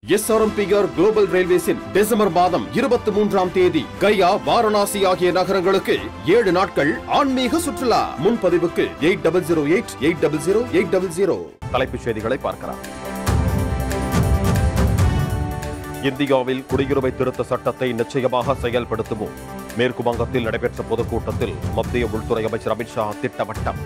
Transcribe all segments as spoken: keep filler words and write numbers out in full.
S R M P R global ரயில்வேஸின் December மாதம் இருபத்தி மூன்றாம் தேதி கயா, வாரணாசி ஆகிய நகரங்களுக்கு ஏழு நாட்கள் ஆன்மீக சுற்றுலா. முன்பதிவுக்கு eight double zero eight eight double zero eight double zero. தலைப்புச் செய்திகளை பார்க்கலாம். இந்தியாவில் குடியுரிமை திருத்த சட்டத்தை நிச்சயமாக செயல்படுத்துவோம். மேற்கு வங்கத்தில் நடைபெற்ற பொதுக்கூட்டத்தில் மத்திய உள்துறை அமைச்சர் அமித்ஷா திட்டவட்டம்.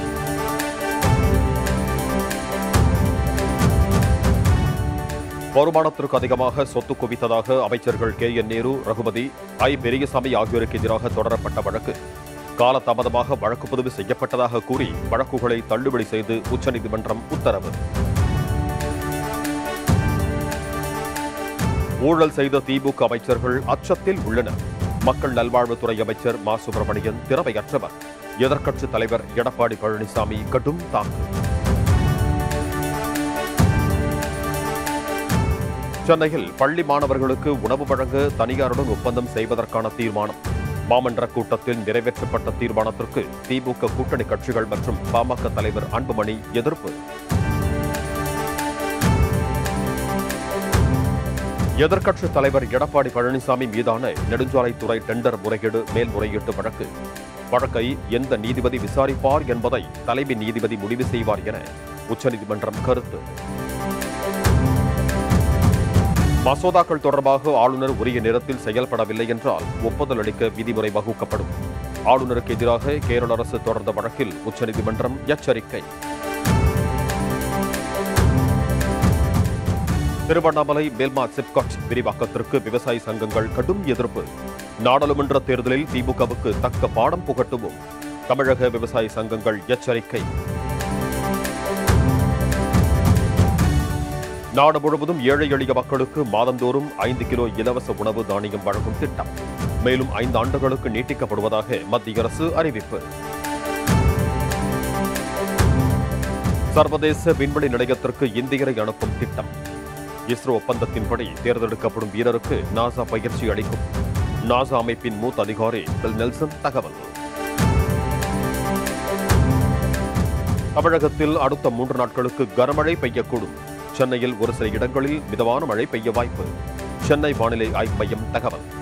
வருமானத்திற்கு அதிகமாக சொத்து குவித்ததாக அமைச்சர்கள் K N Nehru, Ragupathi, I Periyasamy ஆகியோருக்கு எதிராக தொடரப்பட்ட வழக்கு காலதாமதமாக வழக்கு பதிவு செய்யப்பட்டதாக கூறி வழக்குகளை தள்ளுபடி செய்து உச்சநீதிமன்றம் உத்தரவு. ஊழல் செய்த திமுக அமைச்சர்கள் அச்சத்தில் உள்ளனர். மக்கள் நல்வாழ்வுத்துறை அமைச்சர் மா சுப்பிரமணியன் திறமையற்றவர். எதிர்க்கட்சித் தலைவர் எடப்பாடி பழனிசாமி கடும் தாக்கு. சென்னையில் பள்ளி மாணவர்களுக்கு உணவு வழங்க தனியாருடன் ஒப்பந்தம் செய்வதற்கான தீர்மானம். மாமன்ற கூட்டத்தில் நிறைவேற்றப்பட்ட தீர்மானத்திற்கு திமுக கூட்டணி கட்சிகள் மற்றும் பாமக தலைவர் அன்புமணி எதிர்ப்பு. எதிர்க்கட்சித் தலைவர் எடப்பாடி பழனிசாமி மீதான நெடுஞ்சாலைத்துறை டெண்டர் முறைகேடு மேல்முறையீட்டு வழக்கு. வழக்கை எந்த நீதிபதி விசாரிப்பார் என்பதை தலைமை நீதிபதி முடிவு செய்வார் என உச்சநீதிமன்றம் கருத்து. மசோதாக்கள் தொடர்பாக ஆளுநர் உரிய நேரத்தில் செயல்படவில்லை என்றால் ஒப்புதல் அளிக்க விதிமுறை வகுக்கப்படும். ஆளுநருக்கு எதிராக கேரள அரசு தொடர்ந்த வழக்கில் உச்சநீதிமன்றம் எச்சரிக்கை. திருவண்ணாமலை மேல்மா சிப்காட் விரிவாக்கத்திற்கு விவசாய சங்கங்கள் கடும் எதிர்ப்பு. நாடாளுமன்ற தேர்தலில் திமுகவுக்கு தக்க பாடம் புகட்டுவோம். தமிழக விவசாய சங்கங்கள் எச்சரிக்கை. நாடு முழுவதும் ஏழை எளிய மக்களுக்கு மாதந்தோறும் ஐந்து கிலோ இலவச உணவு தானியம் வழங்கும் திட்டம் மேலும் ஐந்து ஆண்டுகளுக்கு நீட்டிக்கப்படுவதாக மத்திய அரசு அறிவிப்பு. சர்வதேச விண்வெளி நிலையத்திற்கு இந்தியரை அனுப்பும் திட்டம். இஸ்ரோ ஒப்பந்தத்தின்படி தேர்ந்தெடுக்கப்படும் வீரருக்கு நாசா பயிற்சி அளிக்கும். நாசா அமைப்பின் மூத்த அதிகாரி பில் நெல்சன் தகவல். தமிழகத்தில் அடுத்த மூன்று நாட்களுக்கு கனமழை பெய்யக்கூடும். சென்னையில் ஒரு சில இடங்களில் மிதமான மழை பெய்ய வாய்ப்பு. சென்னை வானிலை ஆய்வு மையம் தகவல்.